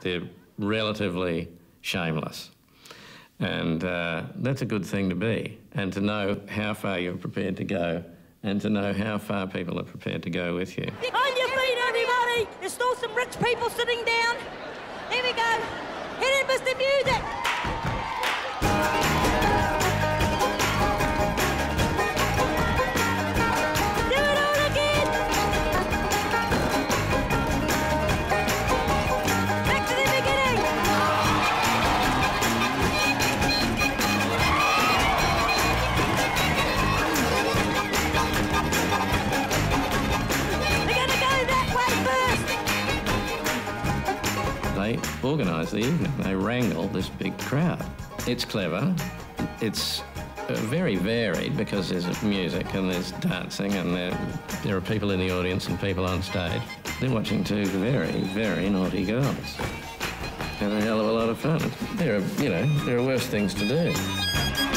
they're relatively shameless. And that's a good thing to be, and to know how far you're prepared to go, and to know how far people are prepared to go with you. On your feet, everybody! There's still some rich people sitting down. Here we go. Hit it, Mr. Music! They organise the evening. They wrangle this big crowd. It's clever. It's very varied because there's music and there's dancing and there are people in the audience and people on stage. They're watching two very, very naughty girls. Have a hell of a lot of fun. There are worse things to do.